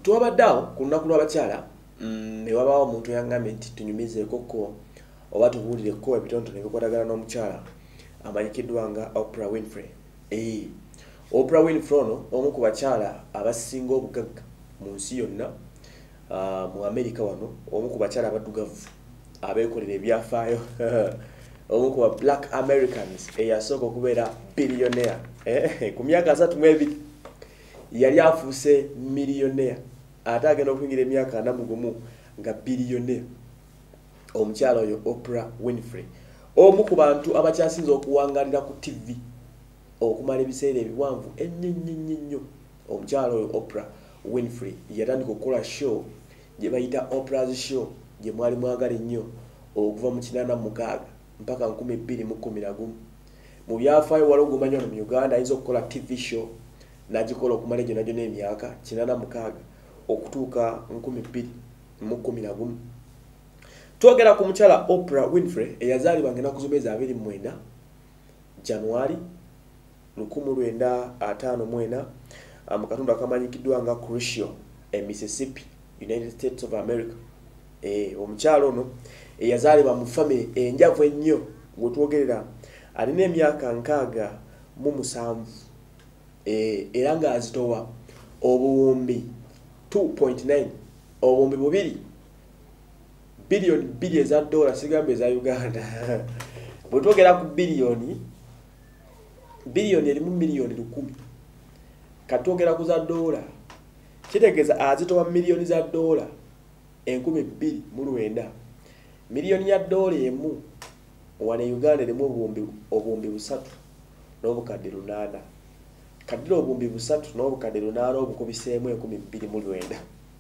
tuwabaddeawo ku lunaku lw'abakyala ne wabaawo omuntu yangambye nti tunyumizeeko ko oba tubuulireko ebitontone ebikwatagana n'omukyala amanyikiddwa nga Oprah Winfrey. Oprah Winfrey ono omu ku bakyala abasinga obugagga mu nsi yonna, mu Amerika wano, omu ku bakyala abaddugavu abeekolera ebyafaayo omu ku Black Americans eyasooka okubeera billionaire ku myaka 32 yali afuuse millionaire, ate agenda okuyingira emyaka 41 nga billionaire. Omukyala oyo Oprah Winfrey omu ku bantu abakyasinze okuwangalira ku TV okumala ebiseera ebiwanvu ennyo. Omukyala oyo Oprah Winfrey yatandika okukola show gye bayita Oprah's Show, gye mwali mwagala ennyo okuva mu 86 mpaka 2011. Mu byafaayo waliwo gumanyi wano mu Uganda ayinza okukola TV show n'agikola okumala gyonna emyaka 86 okutuuka 2011. Twogera ku mukyala Oprah Winfrey eyazaalibwa ng'ennaku z'omwezi 29 January 1954 mu katundu akamanyikiddwa nga Crucial, Mississippi, United States of America. Omukyala ono eyazaalibwa mu family enjavu ennyo, gwe twogerera alina emyaka 67 era ng'azitowa obuwumbi 2.9 obuwumbi bubiri billion eza dola, sigambe eza Uganda. Bwe twogera ku billion erimu million 1000, katwogera ku za dola kitegeeza azitowa million za dola 2,009. Million ya dola emu wane Uganda erimu obuwumbi 3 n'obukadde 8. Kadde obuwumbi 3 n'obukadde 8 obukubiseemu 2,009.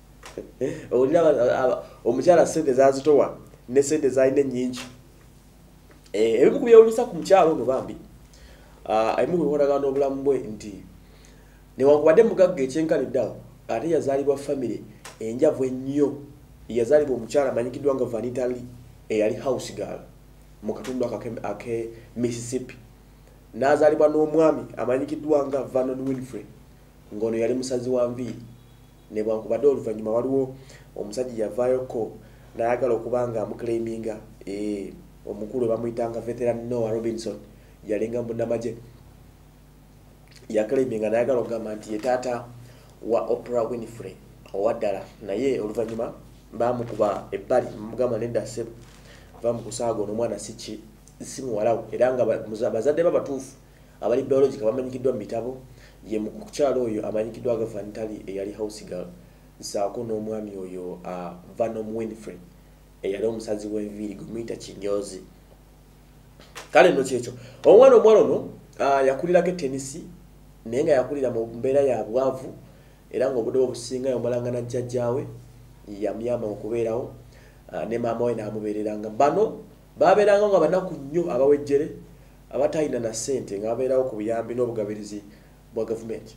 Omukyala sente zazitowa ne sente zalina nnyingi. Ebimu ku byewuunyisa ku mukyalo ono bambi ebimu bikwatagana n'obulamu bwe nti newankubadde mugagga ekyenkaniddeawo ate yazaalibwa family enjavu ennyo. Yazaalibwa omukyala amanyikiddwa nga Vanita Lee eyali house girl mu katundu ake Mississippi, n'azaalibwa n'omwami amanyikiddwa nga Vernon Winfrey ng'ono yali musazi wa nviiri. Ne bwankubadde oluvannyuma waliwo omusajja yavaayoko n'ayagala okuba nga amuclaiminga, omukulu bamuyitanga veteran Noah Robinson, yalinga munnamagye, yaclaiminga n'ayagala okugamba nti ye taata wa Oprah Winfrey owaddala, naye oluvannyuma bamukuba ebbali mugamba nedda ssebo va mu kusaaga ono omwana si muwalawo, era nga bazadde babatuufu abali biological bamanyikiddwa mu bitabo. Ye mukyalo oyo amanyikiddwa nga Vanita Lee eyali house girl, saako n'omwami oyo Vernon Winfrey eyali omusazi w'enviiri gumuyita Kinyozi. Kale nno kyekyo omwana omuwala ono yakulirako tenisi, naye nga yakulira mu mbeera ya bwavu, era ng'obudde obusinga yamalanga na jjajjaawe yamuyamba okubeerawo, ne maama we n'amubeereranga. Bano baabeeranga nga banaku nnyo abawejjere abatalina na ssente, nga babeerawo ku buyambi n'obugabirizi bwa gavumenti.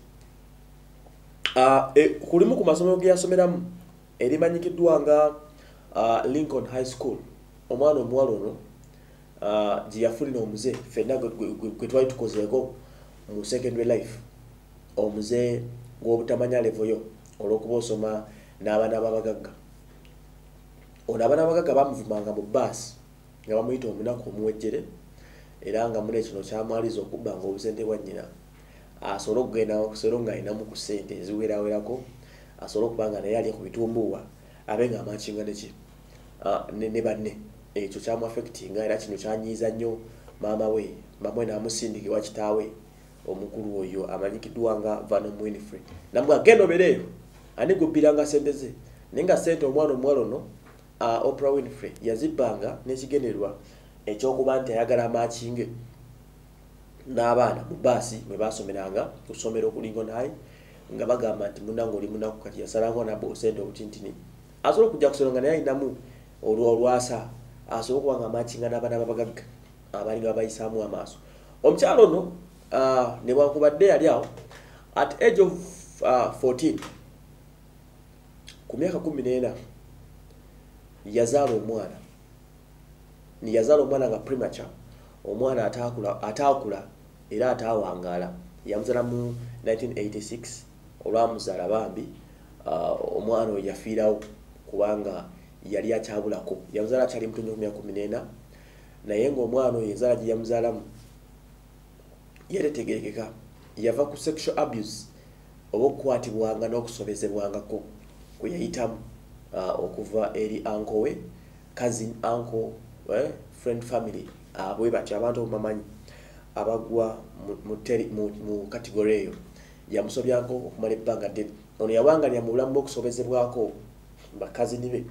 Kulimu ku masomero ge yasomeramu erimanyikiddwa nga Lincoln High School. Omwana omuwala ono gye yafulira omuze ffenna gwe twali tukozeeko mu secondary life, omuze gw'obutamanya level yo olw'okuba osoma n'abaana b'abagagga. Ono abaana b'abagagga bamuvumanga mu bbaasi nga bamuyita omunaku omuwejjere, era nga mune kino kyamwaliza okubba nga obusente bwa nnyina asobole okugenda okusero ng'alinamu ku ssente eziwerawerako, asobole okuba nga naye alya ku bitumbuuwa abe nga amakinga ne banne. Ekyo kyamuaffectinga era kino kyanyiiza nnyo maama we n'amusindika ewa kitaawe omukulu oyo amanyikiddwa nga Vernon Winfrey. Namwe agenda obeereeyo ani gubbiranga ssente ze, naye nga ssente omwana omuwala ono Oprah Winfrey yazibbanga n'ekigendererwa ekyokuba nti ayagala amakinge n'abaana mu bbaasi mwe baasomeranga ku ssomero ku Lincoln High, nga bagamba nti munange oli munaku kati yasalangawo nabba obusente obutintini asobole okujja kusero nga naye alinamu olwasa asobole okuba nga amakinga n'abaana b'abagagga abalinga babayisaamu amaaso. Omukyalo ono ne bwankubadde yali awo at age of 14, ku myaka 14 yazaala omwana nga premature, omwana ataakula era ataawangaala. Yamuzaala mu 1986 olwamuzaala bambi omwana oyo yafiirawo kubanga yali akyabulako yamuzaala akyali muto nnyo ku myaka 14 naye ng'omwana oyo enzaala gye yamuzaalamu yatetegerekeka yava ku sexual abuse oba okukwatibwanga n'okusobezebwangako kwe yayitamu okuva eri uncle we cousin uncle friend family bwe batyo abantu obumamanyi abagwa mu category eyo yamusobyako okumala ebbanga ddene ono yawangalira mu bulamu bw'okusobezebwako bakazini be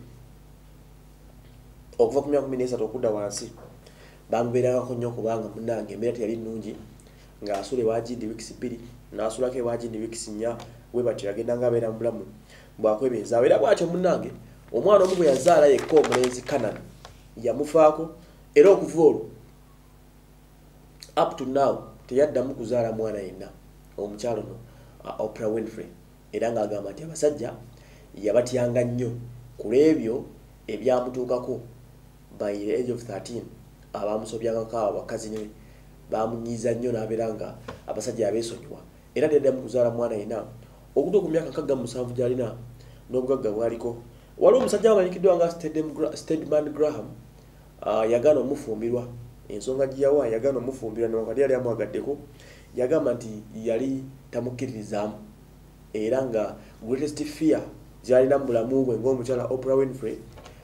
okuva ku myaka 13 okudda wansi bamubeerangako nnyo kubanga munnange embeera teyali nnungi ng'asula ewagindi weeks 2 n'asulako ewagindi weeks 4 we batyo yagendanga abeera mu bulamu bwakwebezaawo era bwatyo munnange omwana omu bwe yazaala yekka omulenzi Canaan yamufaako era okuva olwo up to now teyaddamu kuzaala mwana yenna omukyalo no Oprah Winfrey era ng'agamba nti abasajja yabatyanga nnyo ku lw'ebyo ebyamutuukako by the age of 13 abamusobyangako abakazi ne bamunyiiza nnyo n'abeera nga abasajja abeesonyiwa era teyaddamu kuzaala mwana yenna okutuuka ku myaka 7 gy'alina n'obugagga bwaliko waliwo omusajja amanyikiddwa nga Stedman Graham yagaana omufumbirwa ensonga giyawa yagaana omufumbirwa newakati yali amwagaddeko yagamba nti yali tamukkiririzaamu era nga greatest fear gy'alina mu bulamu bwe ng'omukyala Oprah Winfrey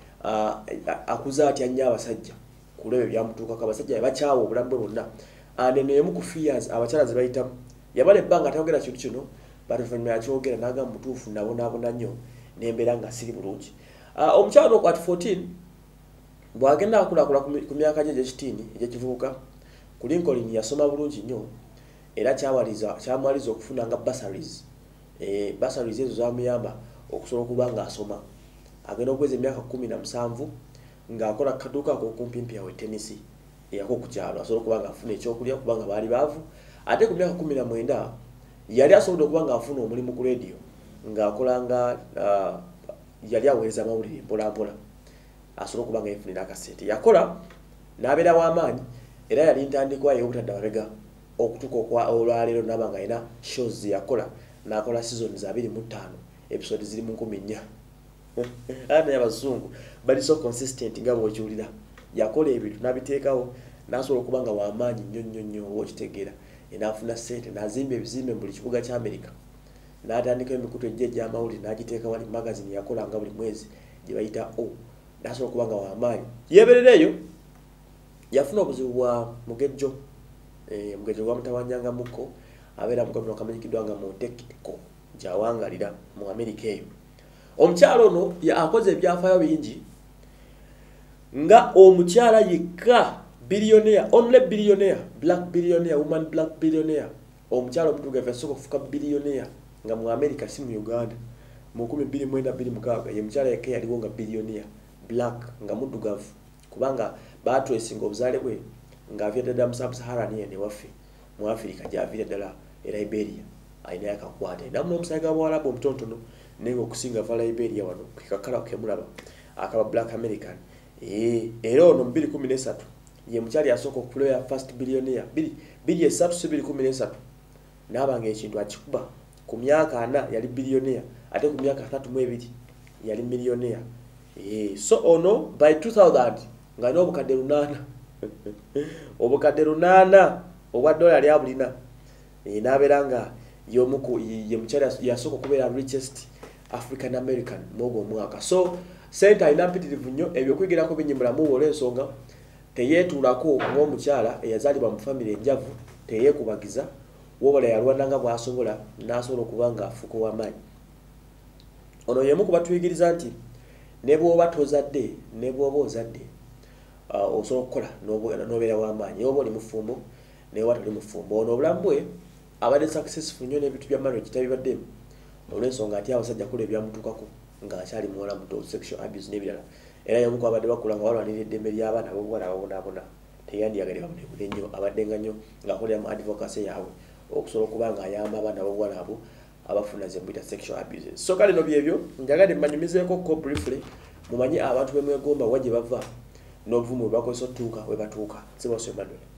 akuza atya nnyo abasajja ku lwebyo byamutuukako abasajja bakyawa obulamu bwe bwonna ane emu ku fears abakyala ze bayitamu yamala ebbanga atayogera kintu kino batuvannyuma yakyogera n'agamba mutuufu nabonaabona nnyo n'embeera nga siri bulungi omukyala no at 14 bw'agenda akulakula ku myaka gye egy'ekitiini egy'ekivubuka ku Lincoln yasoma bulungi nnyo era kyamwaliza okufuna nga bursaries ezo zamuyamba okusobola okuba ng'asoma agenda okuweza emyaka 17 ng'akola kaduuka ak'okumpimpi yawe Tennessee eyako ku kyalo asobola okuba ng'afuna ekyokulya kubanga baali baavu ate ku myaka 19 yali asobodde okuba ng'afuna omulimu ku radio ng'akola nga yali aweereza amawulire mpolampola asobola okuba nga yefunira akasente yakola n'abeera w'amaanyi era yali ntandikwa y'obutadda mabega okutuuka olwaleero n'aba nga alina shows yakola n'akola seasons 25 episode ziri mu 14 ana y'abazungu bali so consistent nga bw'okiwulira yakola ebintu n'abiteekawo n'asobola okuba nga w'amaanyi nnyo okitegeera n'afuna ssente n'azimba ebizimbe mu buli kibuga kya America n'atandika emikutu ejja egy'amawulire n'agiteeka wali magazine yakola nga buli mwezi gye bayita n'asobola okuba nga w'amaanyi yeeberera eyo yafuna obuzibu bwa mugejjo mugejjo gwamutawanyanga mukko abeera mu gavumenti akamanyikiddwa nga Montecito gy'awangalira mu America eyo omukyalo ono akoze ebyafaayo bingi nga omukyala yekka billionaire only billionaire black billionaire woman black billionaire omukyala omutuugavu yasooka okufuuka billionaire nga mu America si mu Uganda mu 1926 ye mukyala yekka yaliwo nga billionaire black nga muddugavu kubanga baatwesinga obuzaale bwe ng'aviira ddala mu Sub-Saharan ewaffe mu Africa gy'aviira ddala e Liberia alina yakakwata namu n'omusaayi gwa Bwarabu omutonotono naye ng'okusinga ava Liberia wano kekakala kemulaba akaba black American era ono mu 2013 ye mukyala yasooka okufuula first billionaire 2013 n'abanga ekintu akikuba ku myaka 4 yali billionaire ate ku myaka 32 yali millionaire so ono by 2000 nga n'obukadde 8 obukadde 8 obwa dola lya bulina n'abeera nga y'omuku ye mukyala yasooka okubeera richest African American mwogwo omwaka so sente alina mpitirivu nnyo ebyokuyigirako binyimulamu olw'ensonga teyeetuulako ng'omukyala eyazaalibwa mu famire enjavu teyeekubagiza wobala yalwananga bw'asobola n'asobola okuba ng'afuuka ow'amaanyi ono yemu kuba tuyigiriza nti ne bw'oba tozadde ne bw'oba ozadde osobola okukola n'obeera w'amaanyi oba oli mufumbo naye oba toli mufumbo ono obulamu bwe abadde successful nnyo n'ebintu bya marriage tabibaddemu olw'ensonga ati abasajja kola ebyamutuukako ng'akyali muwala muto sexual abuse n'ebirala era y'omu ku abadde bakula nga balwanira eddembe ly'abaana ab'obuwala ababonaabona teyandiyagale babonebule nnyo abadde nga nnyo ng'akolera mu advocacy yaabwe okusobola okuba ng'ayamba abaana ab'obuwala abo abafuna ze mbuyita sexual abuse so kale no byebyo njagadde mbanyumizeeko ko briefly mumanye abantu bemwegomba wa gye bava n'obuvumu bwe bakozesa otuuka we batuuka sibwasio Emmanuel